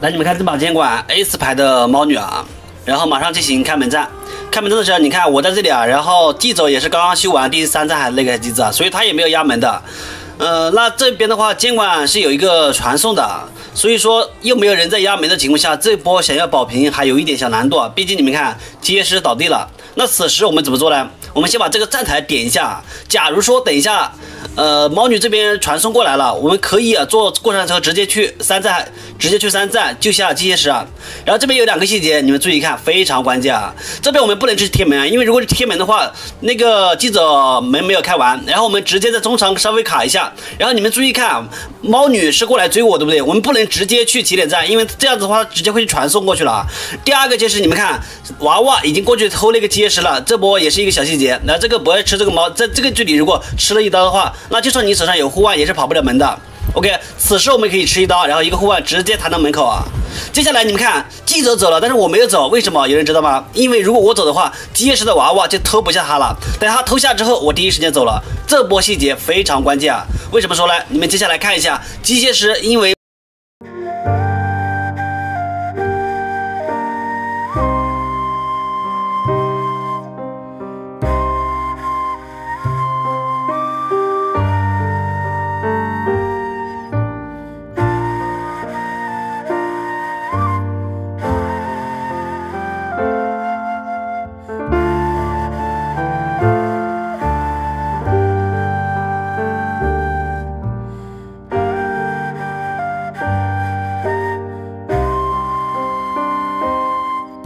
来，你们看这把监管 S 牌的猫女啊，然后马上进行开门战。开门战的时候，你看我在这里啊，然后地走也是刚刚修完第3站还是那个机子啊，所以他也没有压门的。那这边的话，监管是有一个传送的，所以说又没有人在压门的情况下，这波想要保平还有一点小难度啊。毕竟你们看结石倒地了，那此时我们怎么做呢？我们先把这个站台点一下。假如说等一下，猫女这边传送过来了，我们可以坐过山车直接去3站救下机械师啊。然后这边有2个细节，你们注意看，非常关键啊。这边我们不能去贴门啊，因为如果是贴门的话，那个记者门没有开完，然后我们直接在中场稍微卡一下。然后你们注意看，猫女是过来追我，对不对？我们不能直接去起点站，因为这样子的话直接会去传送过去了。第2个就是你们看，娃娃已经过去偷那个结石了，这波也是一个小细节。那这个不要吃这个猫，在这个距离如果吃了一刀的话，那就算你手上有护腕也是跑不了门的。OK， 此时我们可以吃一刀，然后一个护腕直接弹到门口啊。接下来你们看，记者走了，但是我没有走，为什么？有人知道吗？因为如果我走的话，结实的娃娃就偷不下他了。等他偷下之后，我第一时间走了。这波细节非常关键啊！为什么说呢？你们接下来看一下，机械师因为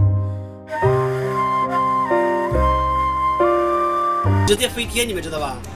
直接飞天，你们知道吧？